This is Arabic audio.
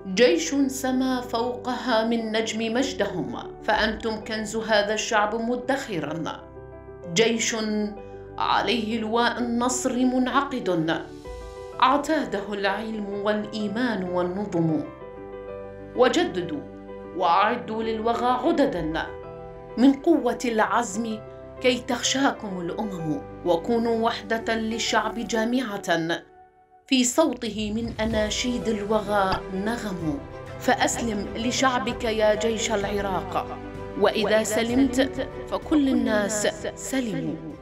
جيش سما فوقها من نجم مجدهم، فأنتم كنز هذا الشعب مدخرا. جيش عليه لواء النصر منعقد، اعتاده العلم والإيمان والنظم. وجددوا وأعدوا للوغى عددا من قوة العزم كي تخشاكم الأمم، وكونوا وحدة للشعب جامعة في صوته من أناشيد الوغى نغم. فأسلم لشعبك يا جيش العراق، وإذا سلمت فكل الناس سلموا.